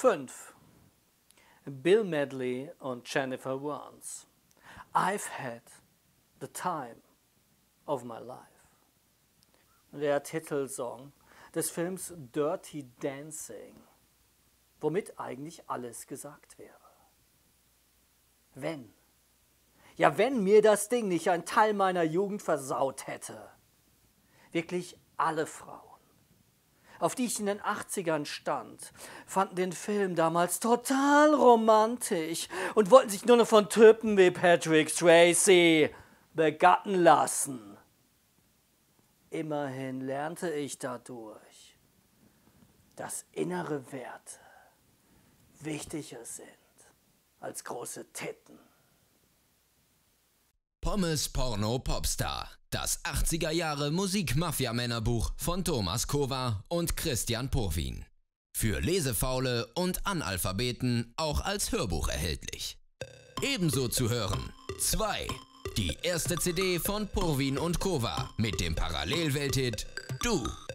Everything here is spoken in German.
5. Bill Medley und Jennifer Warnes. I've had the time of my life. Der Titelsong des Films Dirty Dancing, womit eigentlich alles gesagt wäre. Wenn mir das Ding nicht ein Teil meiner Jugend versaut hätte. Wirklich alle Frauen, auf die ich in den 80ern stand, fanden den Film damals total romantisch und wollten sich nur noch von Typen wie Patrick Swayze begatten lassen. Immerhin lernte ich dadurch, dass innere Werte wichtiger sind als große Titten. Pommes Porno Popstar. Das 80er Jahre Musik-Mafia-Männerbuch von Thomas Kova und Christian Purwin. Für Lesefaule und Analphabeten auch als Hörbuch erhältlich. Ebenso zu hören 2. Die erste CD von Purwin und Kova mit dem Parallelwelthit Du.